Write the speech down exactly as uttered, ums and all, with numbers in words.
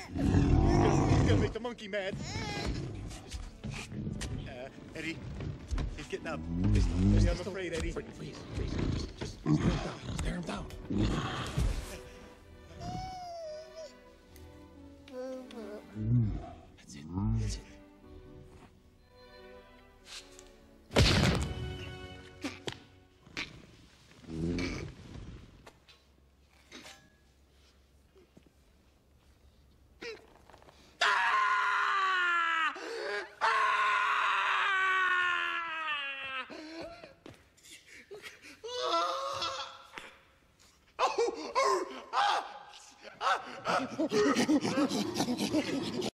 gonna, he's gonna make the monkey mad. Uh, Eddie, he's getting up. Eddie, I'm afraid, Eddie. Please, please, please. Just, just stare him down. Stare him down. That's it. That's it. Oh!